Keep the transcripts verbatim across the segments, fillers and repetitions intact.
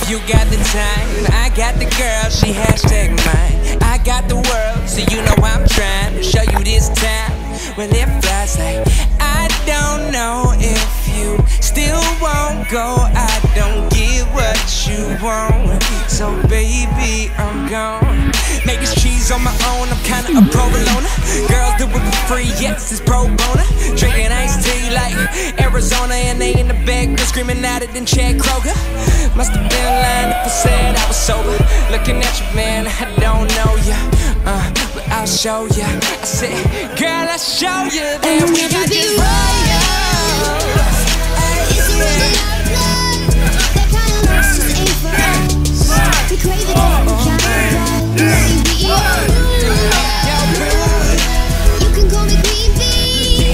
You got the time, I got the girl, she hashtag mine. I got the world, so you know I'm trying to show you this time. Well, it flies like I don't know if you still won't go. I don't get what you want, so baby, I'm gone. Make this cheese on my own, I'm kinda a provolone. Girls do it for free, yes, it's pro bono. Drinking iced tea like Arizona, and they in the back, they're screaming out it in Chad Kroger. Must have been lying if I said I was sober. Looking at you, man, I don't know ya, uh, but I'll show ya. I said, girl, I'll show you that we got this royal. It's a running out of love. That kind of love just ain't for us. We crave a different kind of love, baby. You can call me Queen Bee.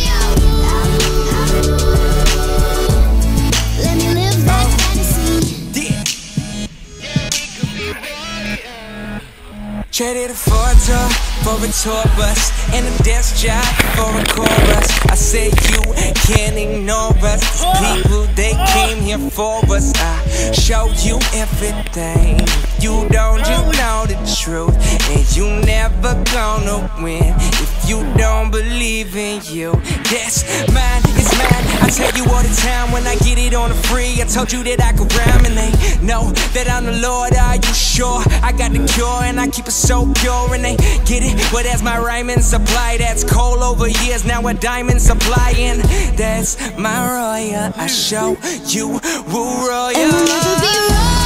Let me live that fantasy. Traded a Ford tour for a tour bus and a desk job for a chorus. I said you can't ignore us. These people, they came here for us. I show you everything. You don't just know the truth, and you never gonna win if you don't believe in you. That's mine, it's mine. I tell you all the time when I get it on the free. I told you that I could rhyme, and they know that I'm the Lord. Are you sure? I got the cure, and I keep it so pure, and they get it. Well, that's my rhyming supply. That's coal over years, now a diamond supplying. That's my royal. I show you woo royal. And we'll never be royal.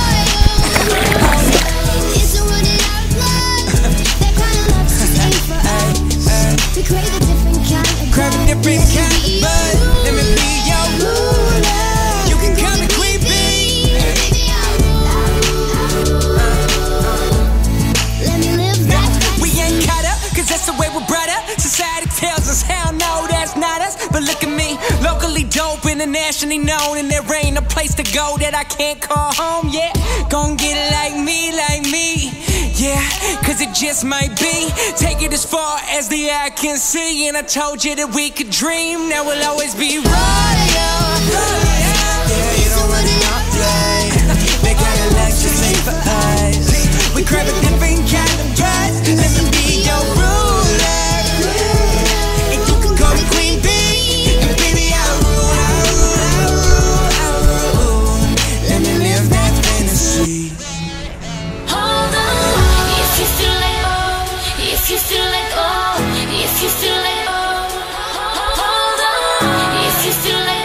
It's a running out of love. That kind of love just ain't for us. We crave a different kind of Crave a different kind of bud. Let me be your ruler. You can call me Queen Bee. Let me live that fantasy. We ain't caught up, cause that's the way we're brought up. Society tells us, hell no, that's not us. But look at me, locally dope, internationally known, and there ain't a place to go that I can't call home, yeah. Gon' get it like me, like me, yeah, cause it just might be. Take it as far as the eye can see, and I told you that we could dream. Now we'll always be royal. Yeah, you don't really know, yeah. They got a luck just ain't for us. We crave a different kind of buzz. Let me be your ruler. And you can call me Queen Bee. And baby, I'll rule, I'll rule, I'll rule, I'll rule. Let me live that fantasy. Hold on, if you feel like oh, if you feel like oh, if you feel like oh, hold on, if you feel like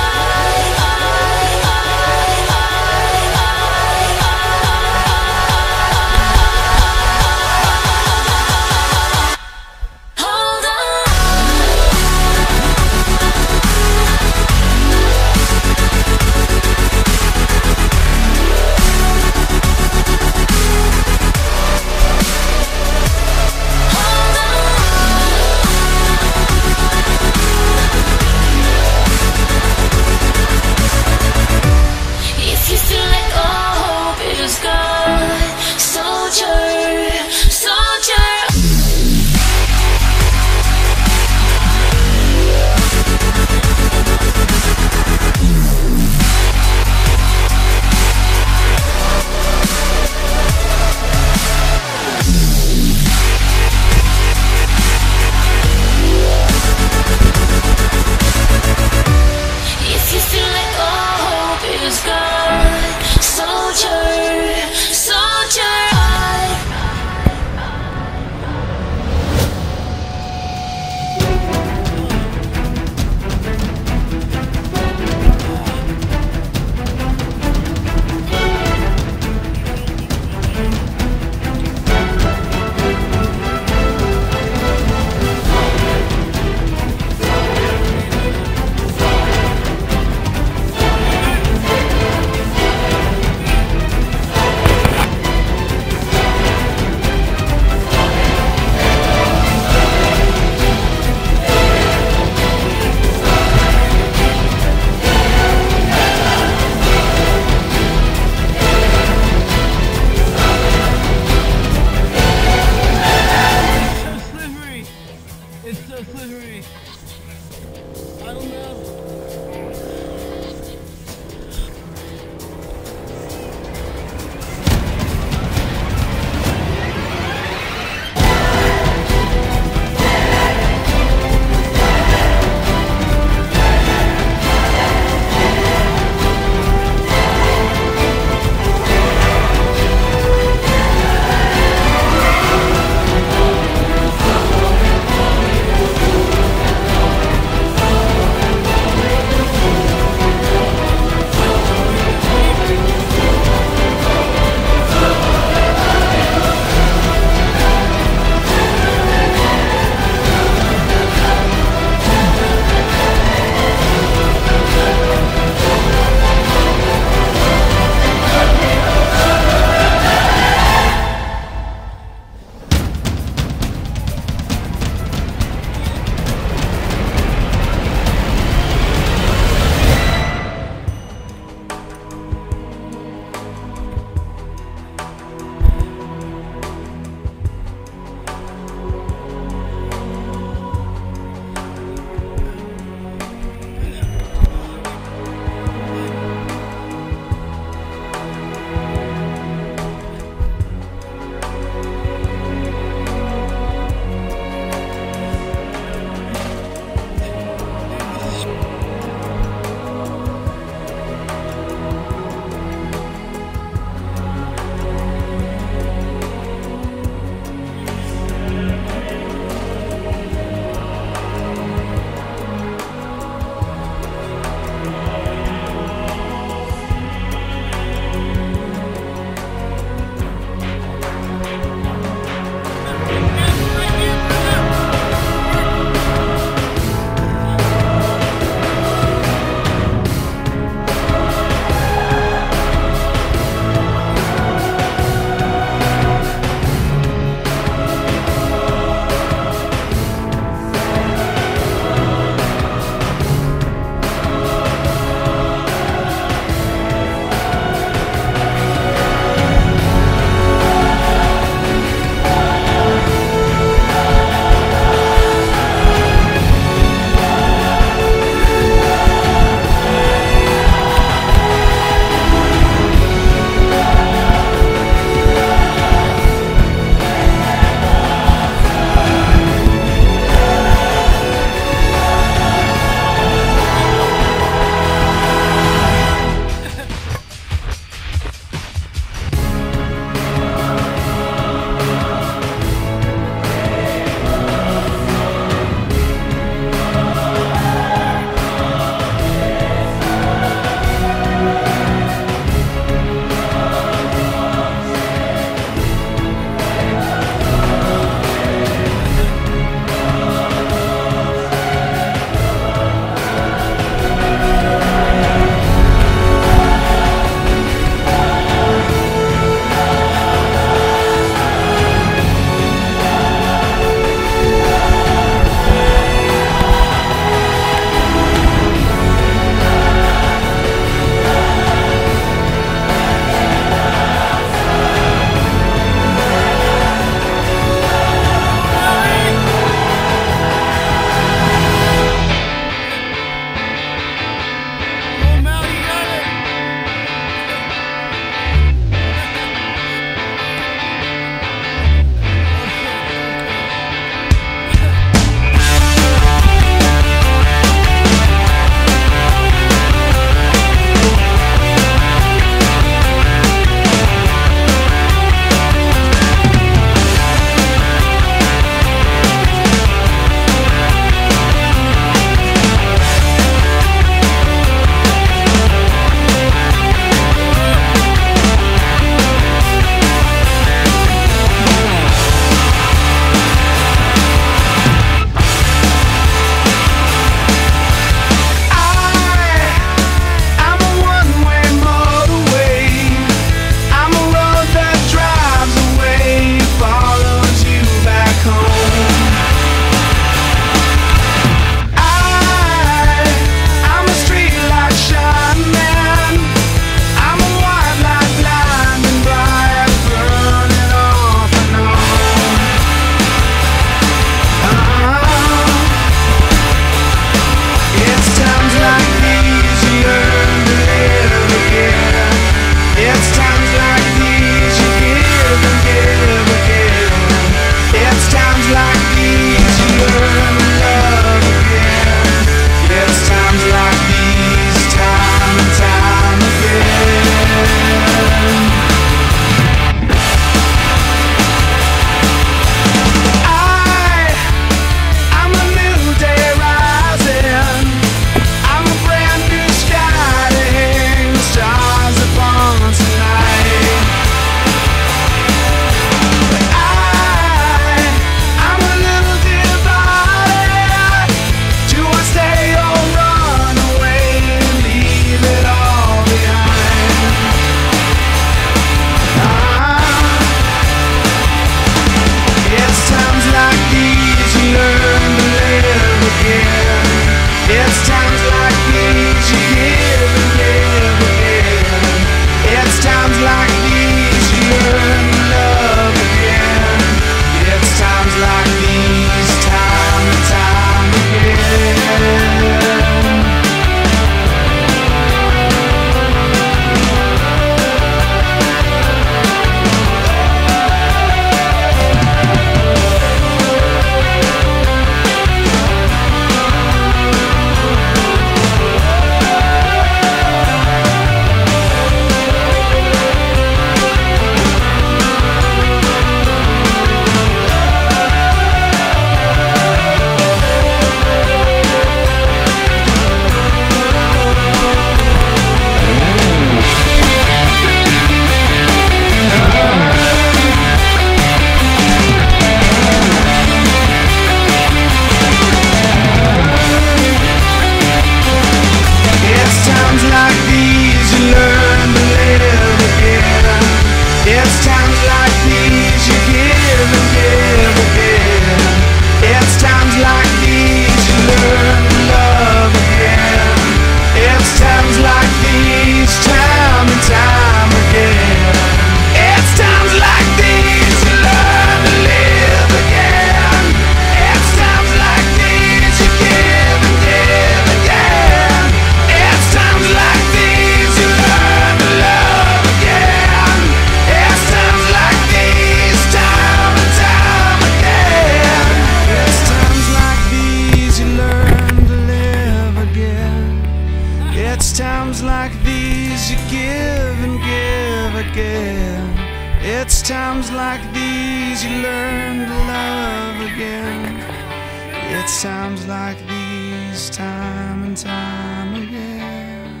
these you learn to love again. It sounds like these time and time again.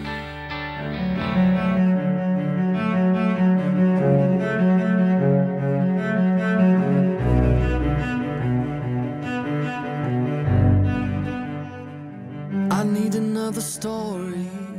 I need another story